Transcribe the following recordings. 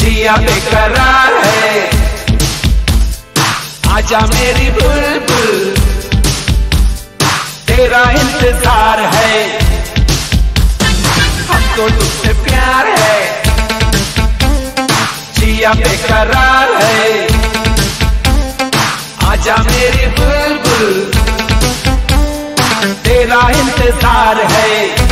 जिया बेकरार है, आजा मेरी बुलबुल, तेरा इंतजार है, हमको तुझसे प्यार है, जिया बेकरार है, आजा मेरी बुलबुल, तेरा इंतजार है।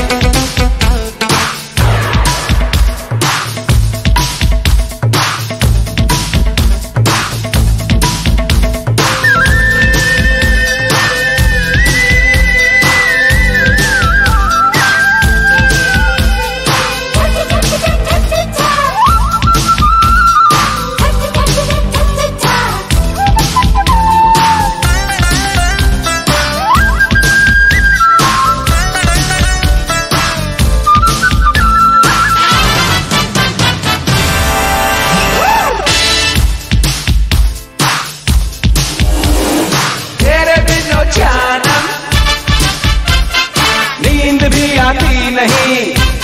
नींद भी आती नहीं,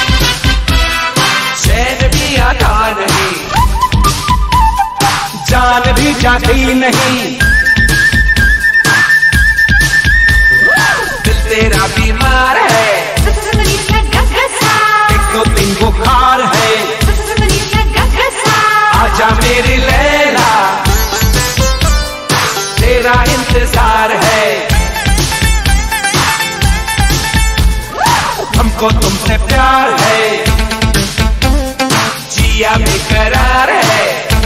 चैन भी आता नहीं, जान भी जाती नहीं, दिल तेरा बीमार है, 103 बुखार है, आजा मेरी लैला, तेरा इंतजार है, हमको तुमसे प्यार है, जिया बेकरार है,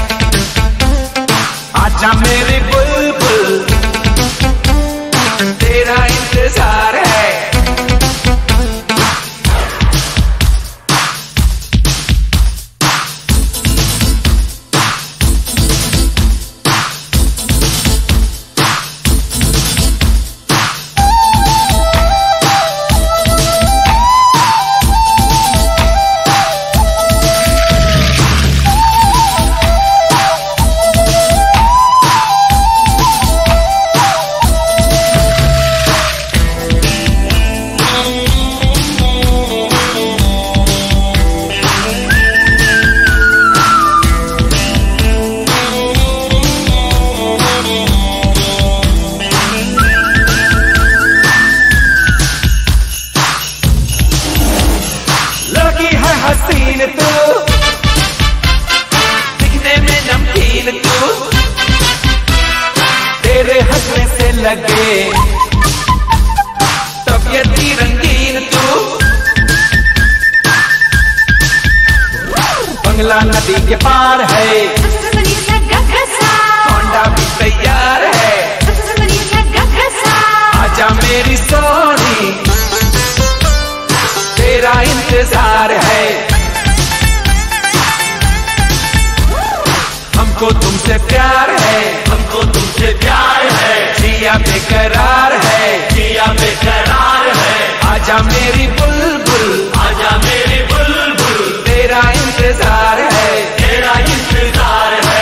आजा मेरी बुलबुल, तेरा इंतजार है। हसीन तू, दिखने में नमकीन तू, तेरे हंसने से लगे तबीयती रंगीन तू, बंगला नदी के पार है, होंडा भी तैयार है, आजा मेरी सोनी, तेरा इंतजार है, हमको तुमसे प्यार है, हमको तुमसे प्यार है, जिया बेकरार है, जिया बेकरार है, आजा मेरी बुलबुल, आजा मेरी बुलबुल, तेरा इंतजार है, तेरा इंतजार है।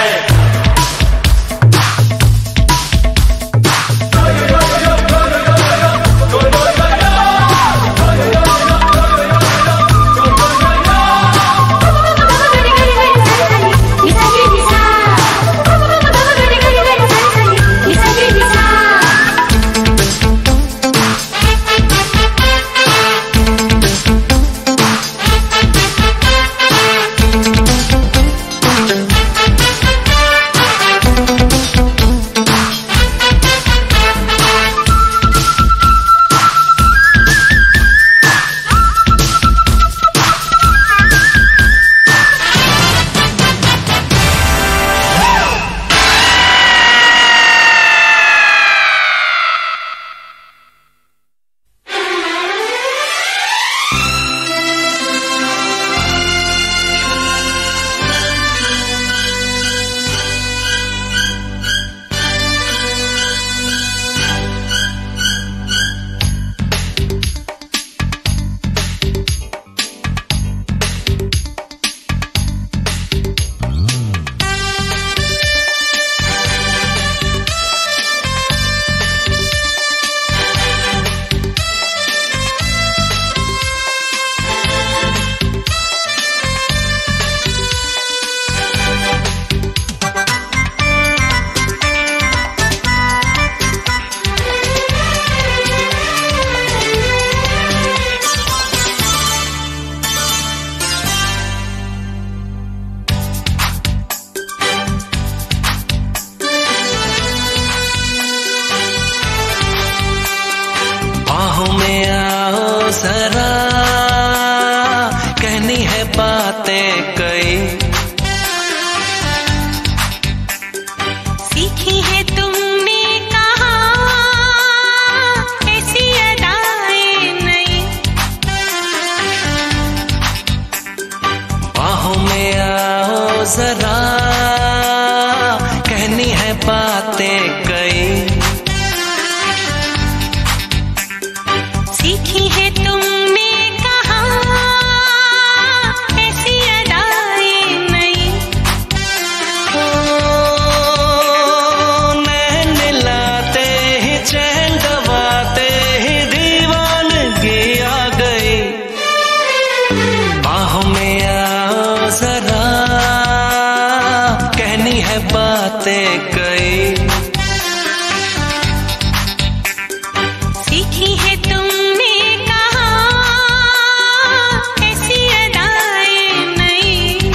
जरा, कहनी है बातें कई। सीखी है तुमने कहाँ ऐसी अदाएं नई। नैन लाते ही चैन गवाते ही दीवानगी आ गई। बाहों में आओ जरा, कहनी है बातें कई। सीखी है तुमने कहाँ ऐसी अदाएं नई।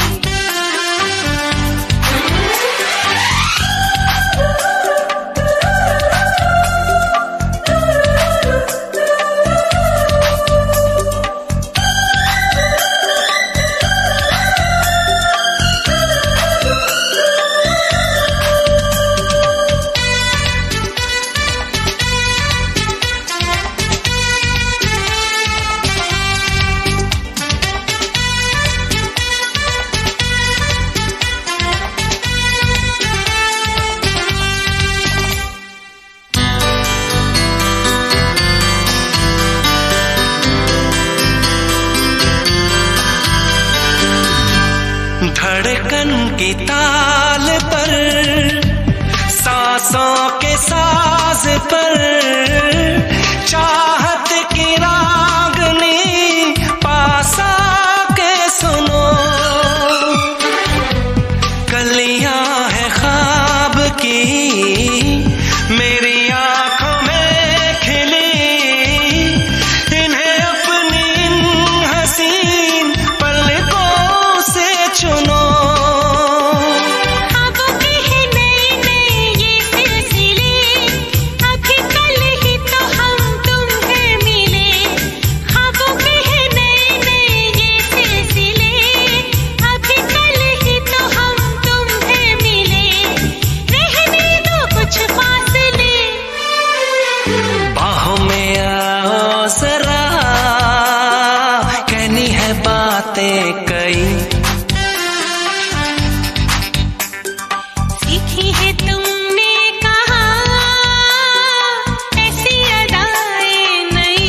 धड़कन की ताल पर, सांसों के साज पर, चाहत की रागनी पास आके सुनो। कलियां है ख्वाब की मेरी आंखों में खिली, इन्हें अपनी इन हसीन पलकों से चुनो। ख्वाबों के हैं नए नए ये सिलसिले, अभी कल ही तो हम तुम्हें मिले। ख्वाबों के हैं नए नए ये सिलसिले, अभी कल ही तो हम तुम्हें मिले। रहने दो कुछ फासले। बाहों में आओ जरा, कहनी है बातें कई। सीखी है तुमने कहाँ ऐसी अदाएं नई।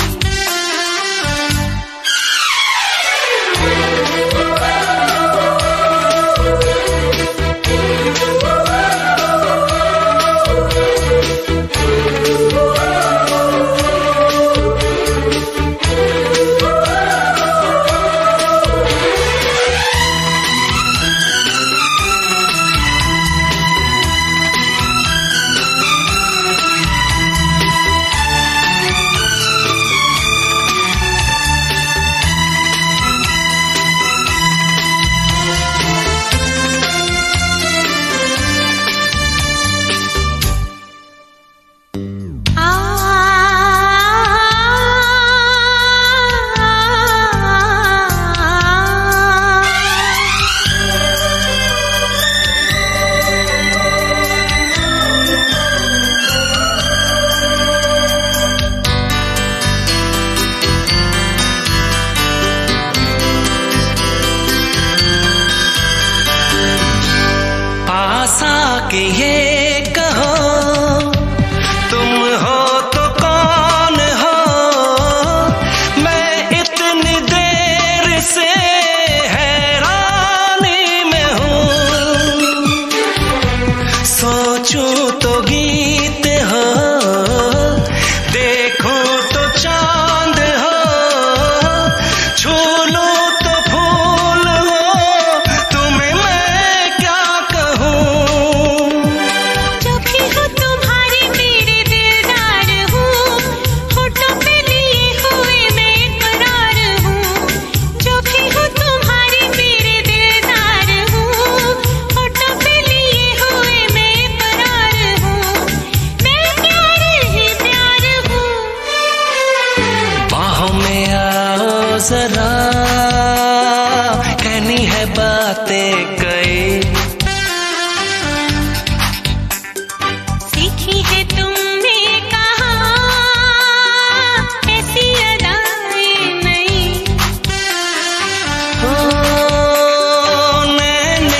आशा के ये कहो, तुम हो तो कौन हो, मैं इतनी देर से हैरानी में हूँ। सोचूं तो गीत हो, देखूं तो चांद हो, छू लूं तो फूल हो, तुम्हें मैं क्या कहूँ। जो भी हो तुम्हारे मेरे दिलदार हूँ, होठों पे लिए हुए मैं इकरार हूँ। जो भी हो तुम्हारे मेरे दिलदार हूँ, होठों पे लिए हुए मैं इकरार हूँ। मैं प्यार ही प्यार हूँ। बाहों में आओ जरा, कहनी है बातें कई। सीखी है तुमने कहाँ ऐसी अदाएं नई। नैन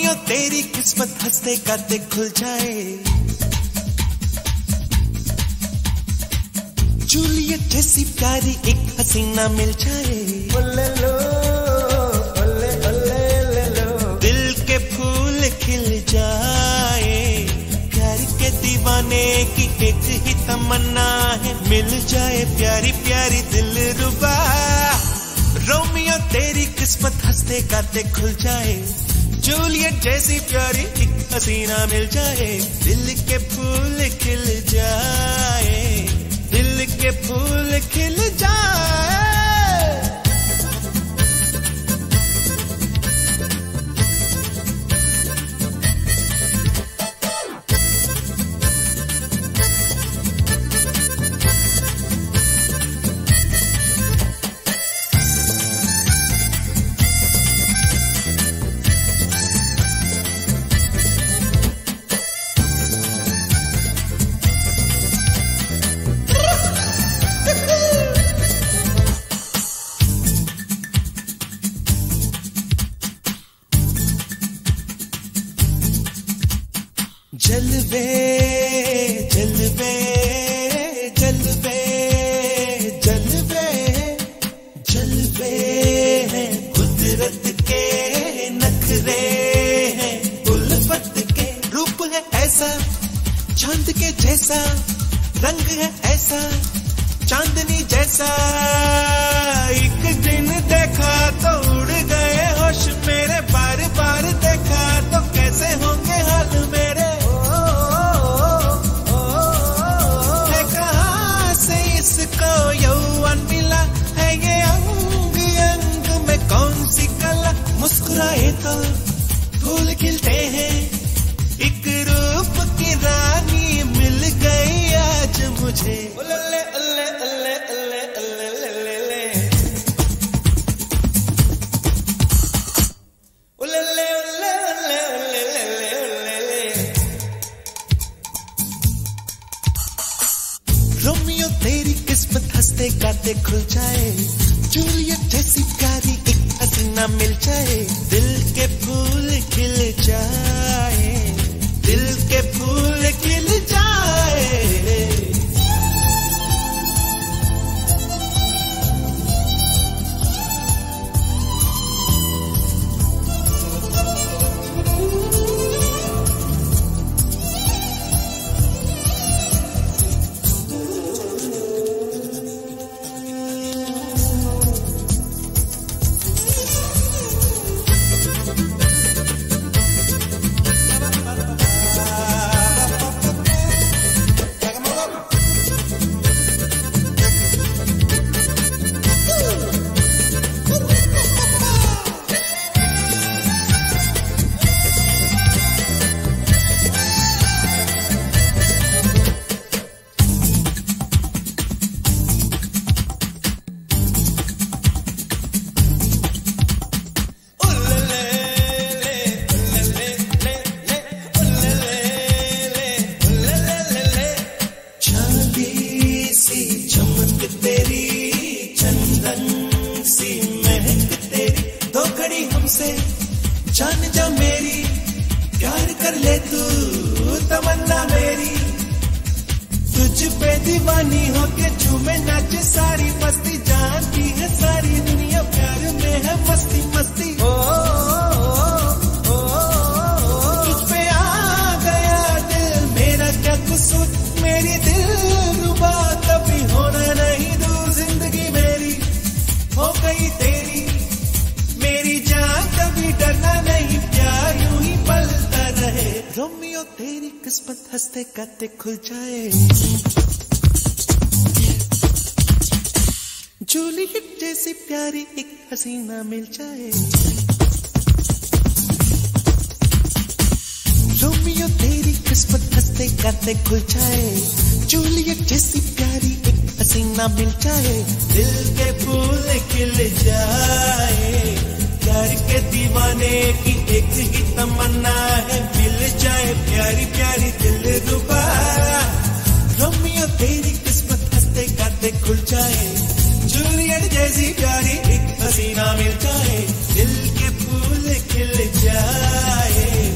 रोमियो तेरी किस्मत हंसते गाते खुल जाए, जूलियट जैसी प्यारी एक हसीना मिल जाए, दिल के फूल खिल जाए, प्यार के दीवाने की एक ही तमन्ना है, मिल जाए प्यारी प्यारी दिलरुबा। रोमियो तेरी किस्मत हंसते गाते खुल जाए, जूलियट जैसी प्यारी एक हसीना मिल जाए, दिल के फूल खिल जाए, दिल के फूल खिल जाए। जलवे जलवे जलवे जलवे जलवे हैं कुदरत के, नखरे हैं उल्फत के, रूप है ऐसा चांद के जैसा, रंग है ऐसा चांदनी जैसा, एक दिन देखा तो उड़ गए होश मेरे, बार बार देखा तो कैसे होंगे हाल मेरे, इसको यौवन मिला है, ये अंग अंग में कौन सी कला, मुस्कुराए तो फूल खिलते हैं, एक रूप की रानी मिल गई आज मुझे, उल्ले उल्ले उल्ले उल्ले उल्ले उल्ले उल्ले उल्ले उल्ले उल्ले। रोमियो तेरी किस्मत हंसते गाते खुल जाए, जूलियट जैसी प्यारी एक हसीना मिल जाए, दिल के फूल खिल जाए, दिल के फूल खिल जाए। जान जा मेरी, प्यार कर ले तू तमन्ना मेरी, तुझ पे दीवानी होके झूमे नाचे सारी मस्ती, जानती है सारी दुनिया प्यार में है मस्ती मस्ती, ओ तुझ पे आ गया दिल मेरा क्या कसूर, मेरी दिलरुबा कभी होना नहीं दूर, जिंदगी मेरी हो गई तेरी, मेरी जान कभी डरना नहीं, प्यार यूं ही पलता रहे। रोमियो तेरी किस्मत हंसते गाते खुल जाए, जूलियट जैसी प्यारी एक हसीना मिल जाए, रोमियो तेरी किस्मत हंसते गाते खुल जाए, जूलियट जैसी प्यारी एक हसीना मिल जाए, दिल के फूल खिल जाए, प्यार के दीवाने की एक ही तमन्ना है, मिल जाए प्यारी प्यारी दिलरुबा। रोमियो तेरी किस्मत हंसते गाते खुल जाए, जूलियट जैसी प्यारी एक हसीना मिल जाए, दिल के फूल खिल जाए।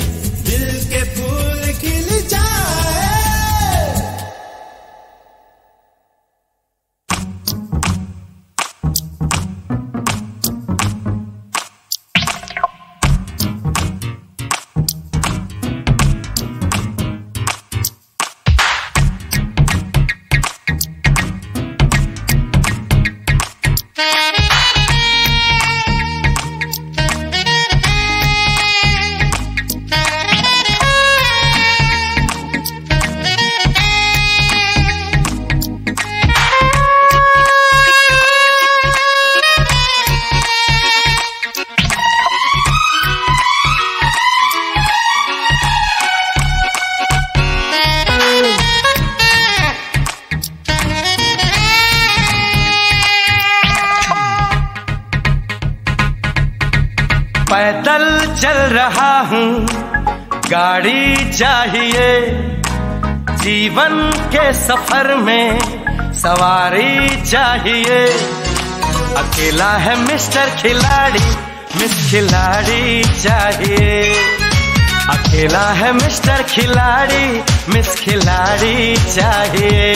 पैदल चल रहा हूँ, गाड़ी चाहिए। जीवन के सफर में सवारी चाहिए। अकेला है मिस्टर खिलाड़ी, मिस खिलाड़ी चाहिए। अकेला है मिस्टर खिलाड़ी, मिस खिलाड़ी चाहिए।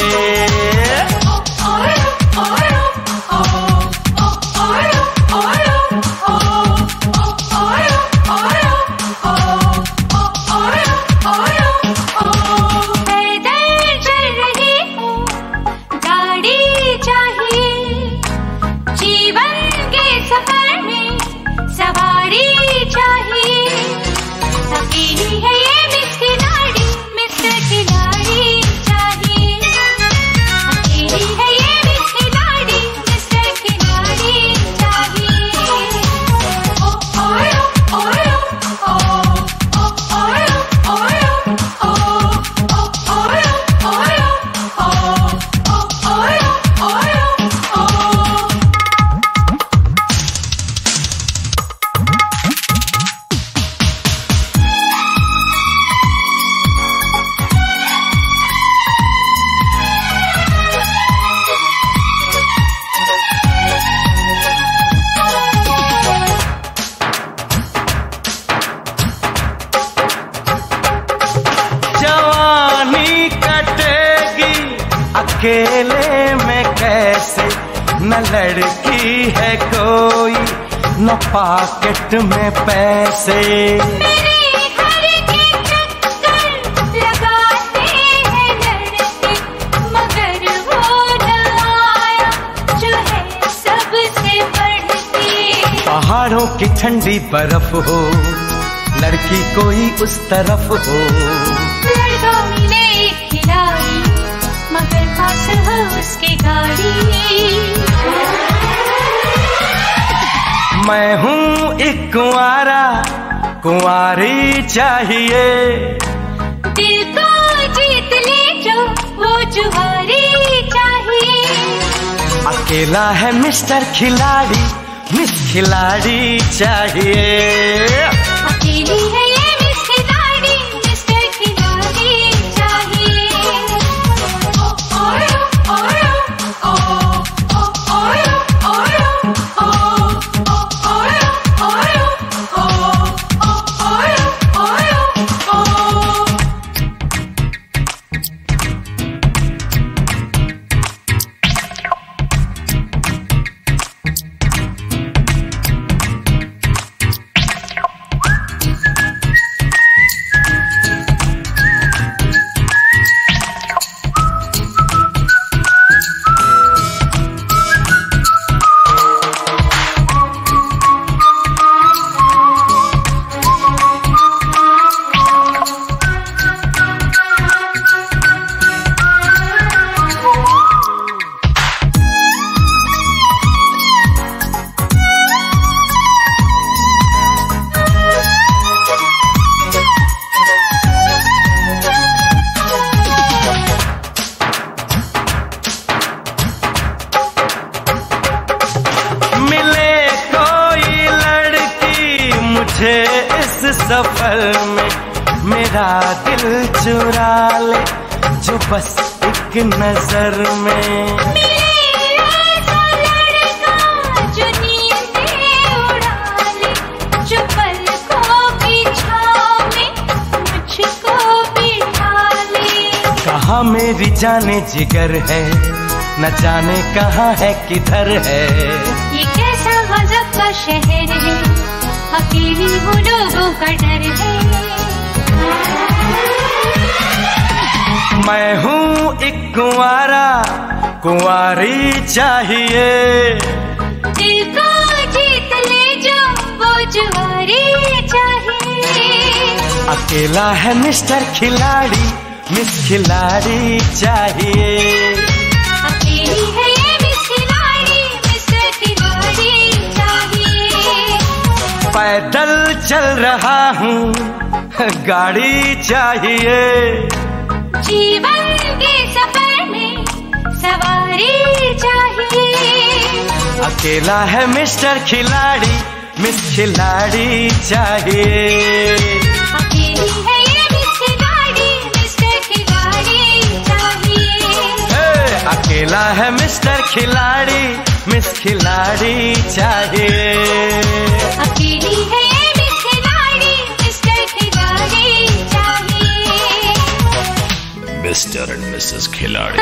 अकेले में कैसे, न लड़की है कोई, न पॉकेट में पैसे। मेरे घर के चक्कर लगाते हैं लड़के, मगर वो न आया जो है सबसे बढ़ती। पहाड़ों की ठंडी बर्फ हो, लड़की कोई उस तरफ हो। लड़का मिले एक खिलाड़ी, मगर पास हो उसके गाड़ी। मैं हूँ एक कुंवारा, कुंवारी चाहिए। दिल को जीत ले जो वो जुआरी चाहिए। अकेला है मिस्टर खिलाड़ी, मिस खिलाड़ी चाहिए। अकेली है ये मिस खिलाड़ी, मिस्टर खिलाड़ी चाहिए। इस सफर में मेरा दिल चुरा ले, जो बस एक नजर में। मिले ऐसा लड़का जो नींदें उड़ा ले, जो पलकों की छाँव में मुझको बिठा ले। कहाँ मेरी जाने जिगर है, न जाने कहाँ है किधर है। ये कैसा गजब का शहर है, अकेली हूँ लोगों का डर है। मैं हूँ एक कुंवारा, कुंवारी चाहिए। दिल को जीत ले जो वो जुआरी चाहिए। अकेला है मिस्टर खिलाड़ी, मिस खिलाड़ी चाहिए। अकेली है ये मिस खिलाड़ी, मिस्टर खिलाड़ी चाहिए। पैदल चल रहा हूँ, गाड़ी चाहिए। जीवन के सफर में सवारी चाहिए। अकेला है मिस्टर खिलाड़ी, मिस खिलाड़ी चाहिए। अकेली है ये मिस खिलाड़ी, मिस्टर खिलाड़ी चाहिए। अकेला है मिस्टर खिलाड़ी, मिस खिलाड़ी चाहिए। अकेली है ये मिस खिलाड़ी, मिस्टर खिलाड़ी चाहिए। मिस्टर एंड मिसेस खिलाड़ी।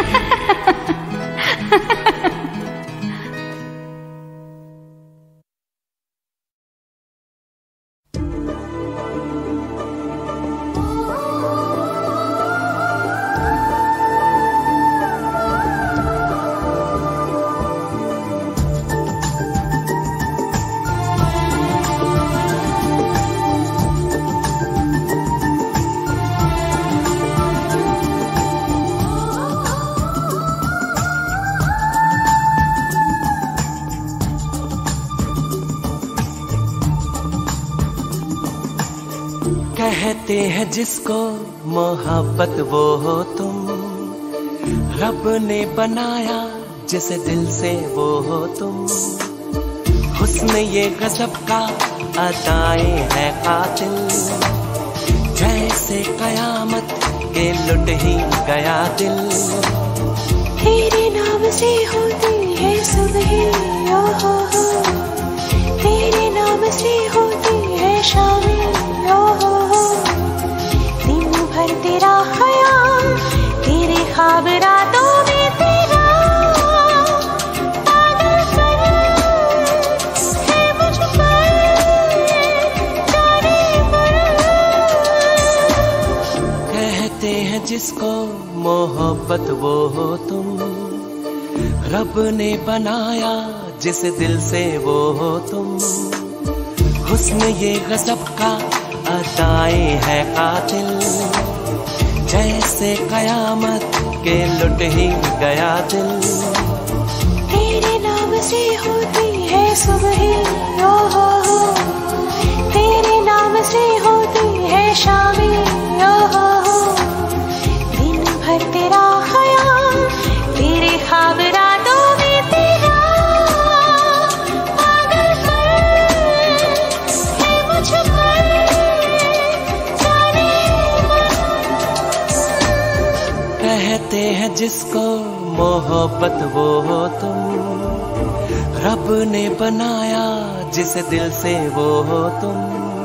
कहते हैं जिसको मोहब्बत वो हो तुम, रब ने बनाया जिसे दिल से वो हो तुम। हुस्न ये गजब का अदाएं है कातिल, जैसे कयामत के लुट ही गया दिल। तेरे नाम से होती है सुबह, ओ हो, तेरे नाम से होती है शामें, ओ हो, दिन भर तेरा ख्याल, तेरे ख्वाब रातों में तेरा पागलपन है मुझ पर जाने पर। कहते हैं जिसको मोहब्बत वो हो तुम, रब ने बनाया जिस दिल से वो हो तुम। हुस्न ये गजब का अदाएं है कातिल, जैसे कयामत के लुट ही गया दिल। तेरे नाम से होती है सुबह, ओ हो, तेरे नाम से होती है शामें, ओ हो, दिन भर तेरा ख्याल, तेरे ख्वाब रातों में तेरा पागलपन है मुझ पर जाने मन। कहते हैं जिसको मोहब्बत वो हो तुम, रब ने बनाया जिस दिल से वो हो तुम।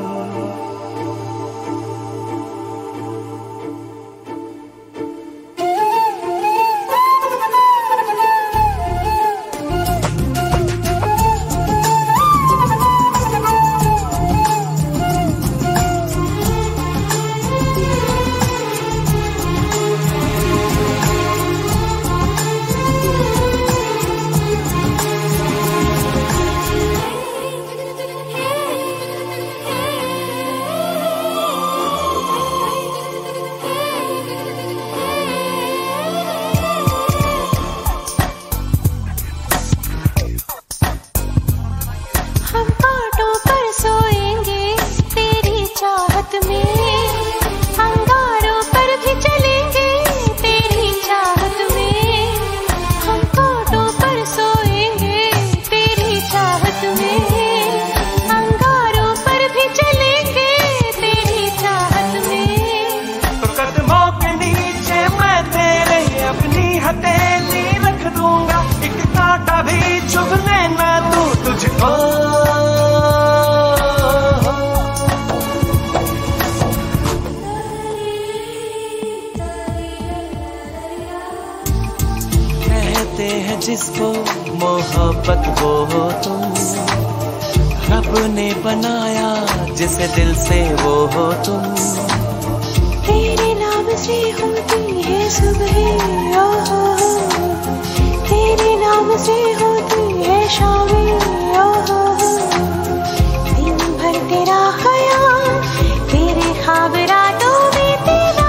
जिसको मोहब्बत वो हो तुम, रब ने बनाया जिसे दिल से वो हो तुम। तेरे नाम से होती है सुबह, ओ हो, तेरे नाम से होती है शामें, ओ हो, दिन भर तेरा ख्याल, तेरे ख्वाब रातों में तेरा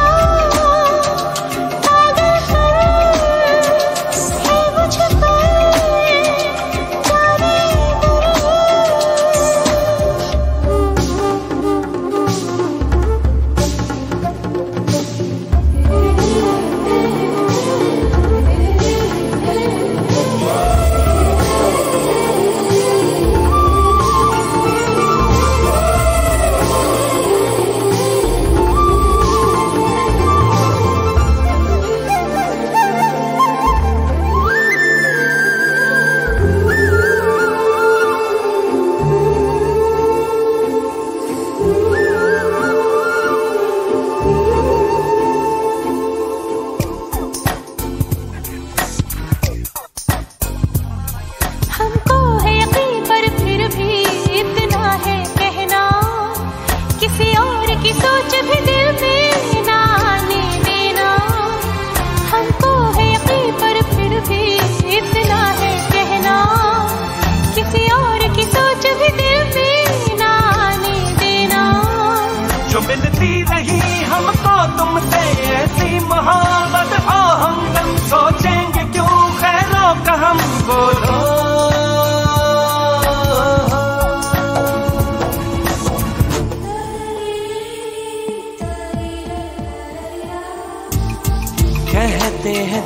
पागलपन है मुझ पर जाने दो।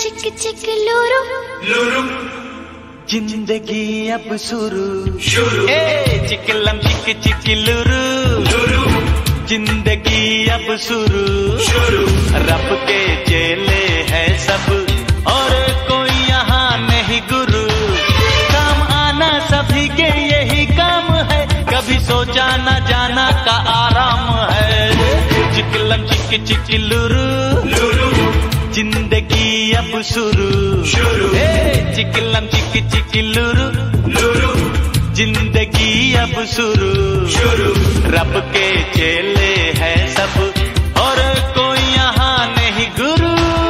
चिक चिक लूरू लुरु जिंदगी अब शुरू शुरू चिकलम चिक चिक लुरु लुरु जिंदगी अब शुरू शुरू रब के चेले हैं सब और कोई यहाँ नहीं गुरु काम आना सभी के यही काम है कभी सोचा न जाना का आराम है चिकलम चिक चिक लुरु लुरु जिंदगी अब शुरू शुरू चिकलम चिक चिक लुरु लुरु जिंदगी अब शुरू शुरू रब के चेले हैं सब और कोई यहाँ नहीं गुरु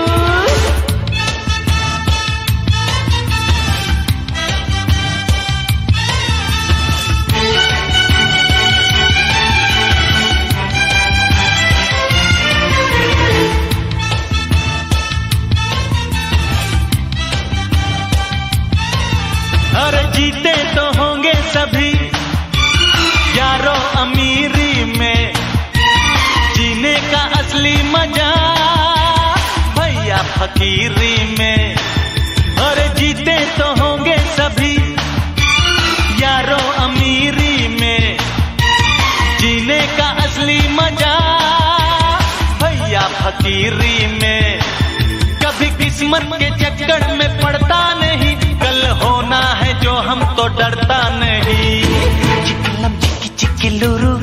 और जीते तो होंगे सभी यारों अमीरी में जीने का असली मजा भैया फकीरी में और जीते तो होंगे सभी यारों अमीरी में जीने का असली मजा भैया फकीरी में कभी किस्मत के चक्कर में पड़ता नहीं कल होना है जो हम तो डरता नहीं चिकलम चिक चिक लुरु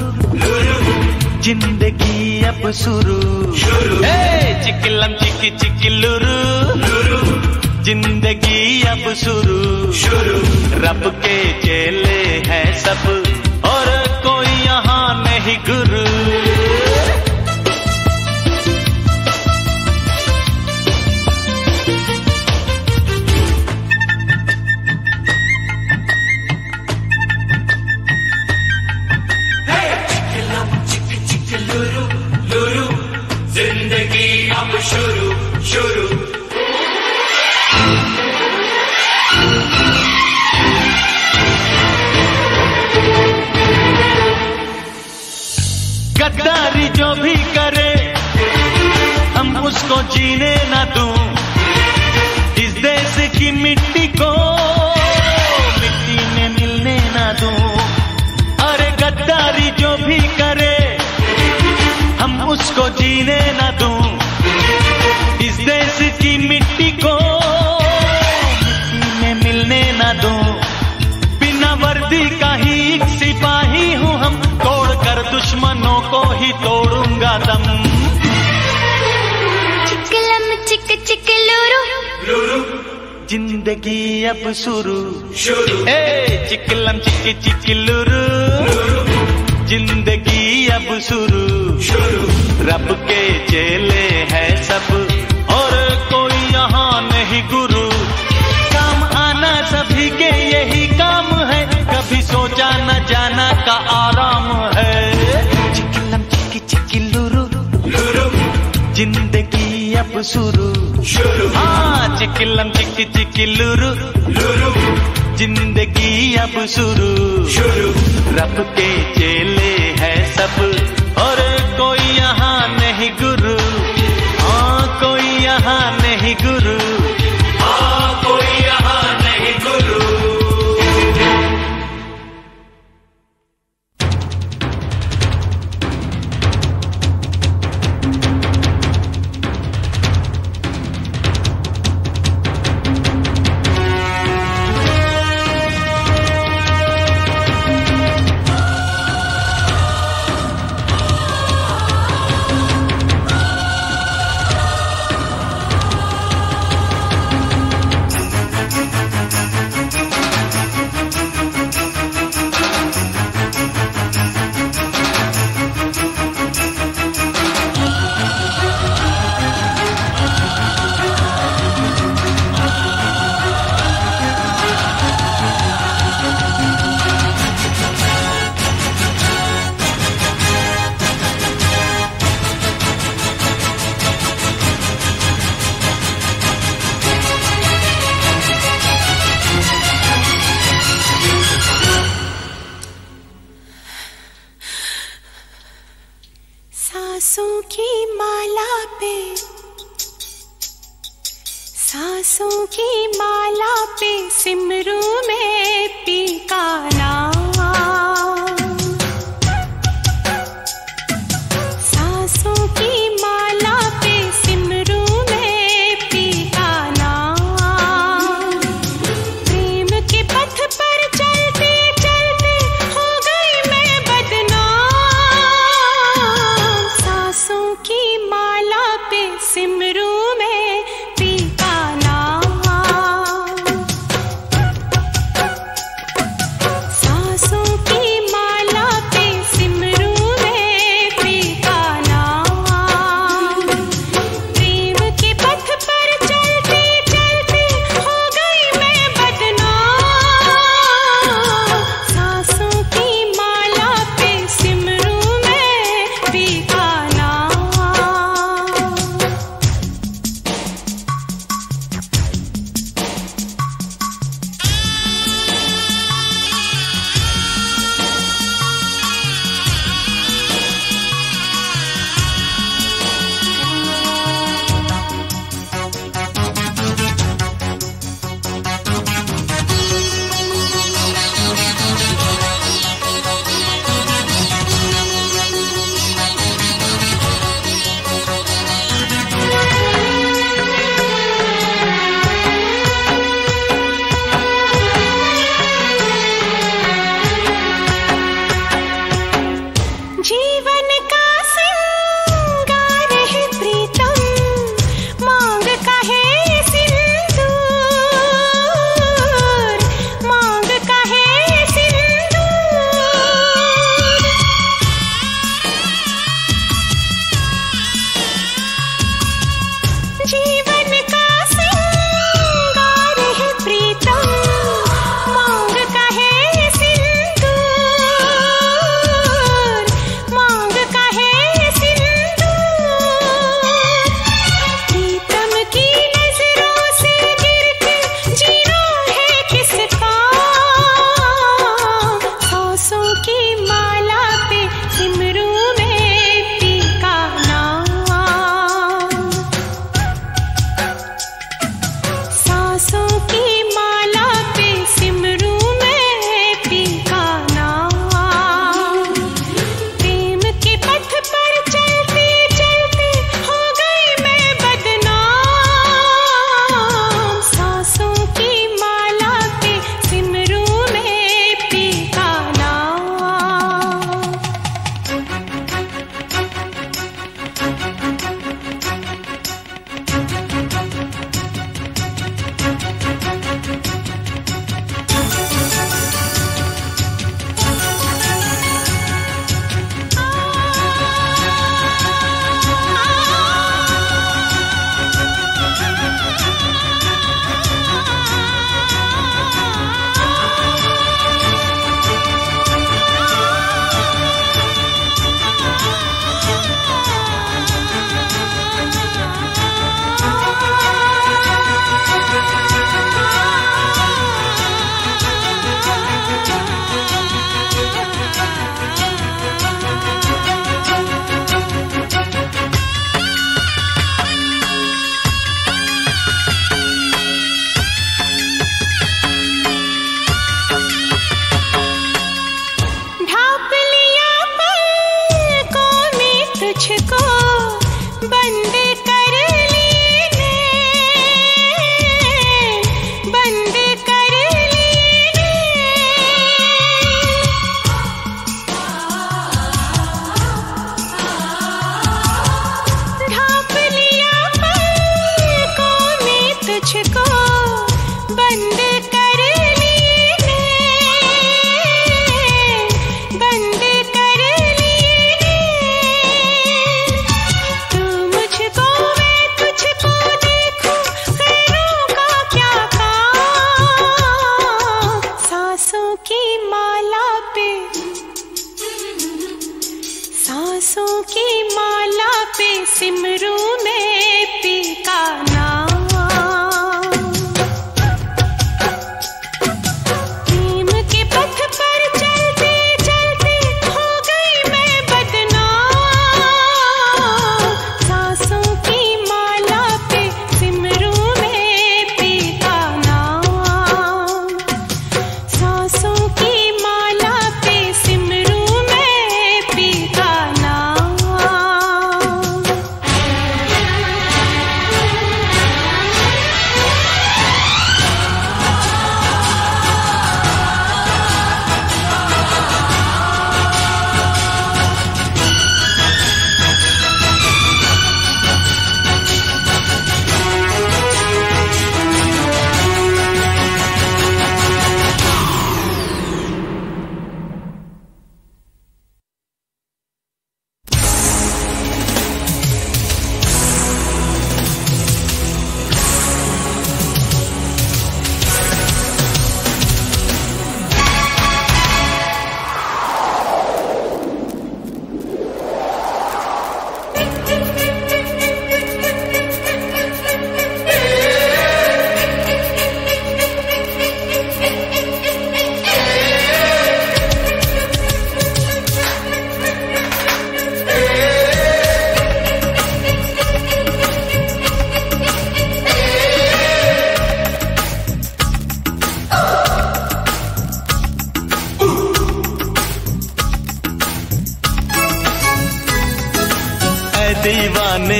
जिंदगी अब शुरू चिकलम चिक चिक लुरु जिंदगी अब शुरू शुरू रब के चेले हैं सब और कोई यहाँ नहीं गुरु जिंदगी अब शुरू शुरू गद्दारी जो भी करे हम उसको जीने ना दूं इस देश की मिट्टी को मिट्टी में मिलने ना दूं अरे गद्दारी जो भी करे हम उसको जीने ना दूं इस देश की मिट्टी को मिट्टी में मिलने ना दूं बिना वर्दी का ही एक सिपाही हूँ हम तोड़ कर दुश्मनों को ही तोड़ूंगा दम चिकलम चिक चिक लूरू लुरु जिंदगी अब शुरू शुरू चिकलम चिक चिक लुरु जिंदगी अब शुरू शुरू रब के चेले हैं सब और कोई यहाँ नहीं गुरु काम आना सभी के यही काम है कभी सोचा न जाना का आराम है चिकलम चिक चिक लुरु लुरु जिंदगी अब शुरू शुरू हाँ चिकलम चिक चिक लुरु लुरु जिंदगी अब शुरू शुरू रब के चेले हैं सब और कोई यहाँ नहीं गुरु हाँ कोई यहाँ नहीं गुरु हाँ कोई यहाँ नहीं गुरु सांसों की माला पे सिमरू में पी का नाम, सांसों की माला पे सिमरू में पी का नाम। प्रेम के पथ पर चलते चलते हो गई मैं बदनाम, सांसों की माला पे सिमरू में पी का नाम, सांसों की माला पे सिमरू में पी का नाम। प्रेम के पथ पर चलते चलते हो गई मैं बदनाम, सांसों की माला पे सिमरू में पी का नाम। जीवन का सिंगार है प्रीतम, मांग का है सिंदूर, मांग का है सिंदूर। जीवन का सिंगार है प्रीतम, मांग का है सिंदूर, मांग का है सिंदूर। प्रीतम की नजरों से गिर के जीना है किसका, सांसों की माला पे सिमरू में पी का नाम, सांसों की माला पे सिमरू में पी का नाम। प्रेम के पथ पर चलते चलते हो गई मैं बदनाम, सांसों की माला पे सिमरू में पी का नाम। ढाप लिया पलकों में तुझको, बंद कर लिए नैन, बंद कर लिए नैन। ढाप लिया पलकों में तुझको, बंद कर लिए नैन, बंद कर लिए नैन। तू मुझको मैं तुझको देखूं, खैरों का क्या काम, सांसों की माला पे, सांसों की माला पे सिमरू में पी का नाम। प्रेम के पथ पर चलते चलते हो गई मैं बदनाम, सांसों की माला पे सिमरू में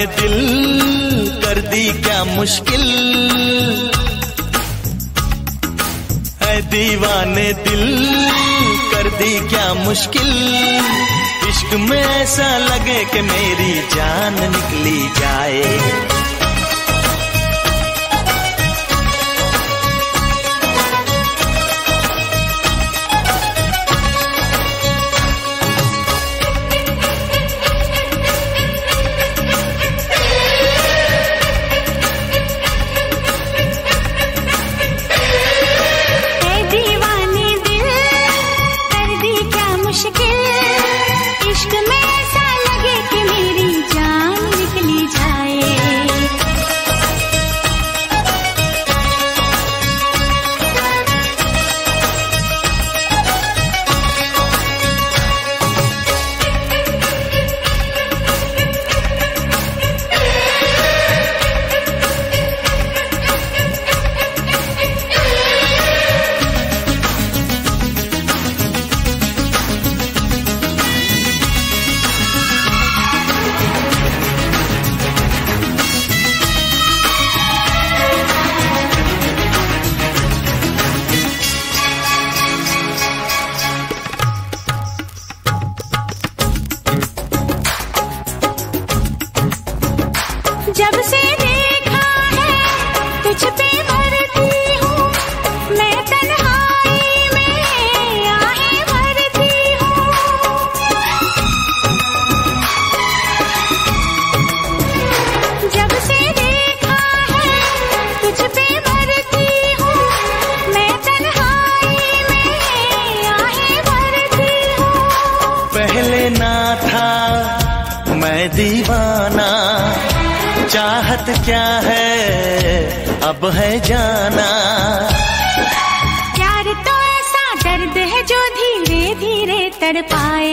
दिल कर दी क्या मुश्किल, है दीवाने दिल कर दी क्या मुश्किल। इश्क में ऐसा लगे कि मेरी जान निकली जाए। जब से देखा है तुझ पे मरती हूँ मैं, तन्हाई में आहें भरती हूँ। जब से देखा है तुझ पे मरती हूँ मैं, तन्हाई में आहें भरती हूँ। पहले ना था मैं दीवाना, चाहत क्या है अब है जाना। प्यार तो ऐसा दर्द है जो धीरे धीरे तड़पाए।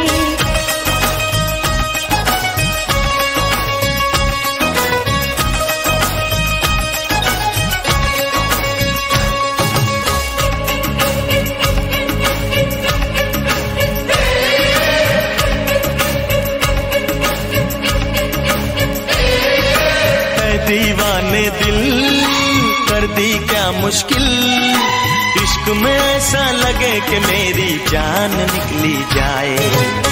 दीवाने दिल कर दी क्या मुश्किल, इश्क में ऐसा लगे कि मेरी जान निकली जाए।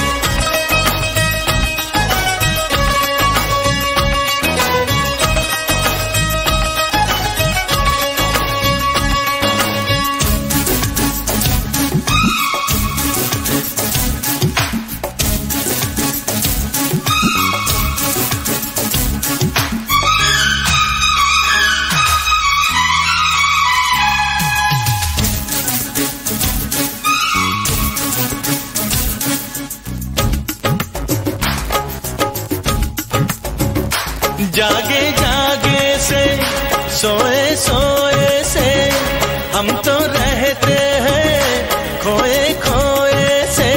जागे जागे से सोए सोए से हम तो रहते हैं खोए खोए से।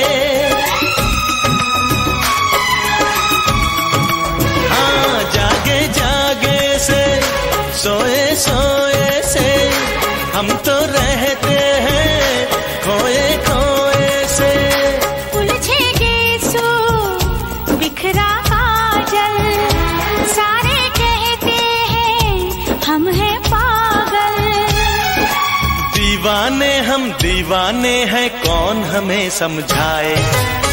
हाँ जागे जागे से सोए सोए से हम तो रहते हैं खोए खोए से। उलझेगे सो बिखरा काजल, सारे कहते हैं हम हैं पागल। दीवाने हम दीवाने हैं कौन हमें समझाए।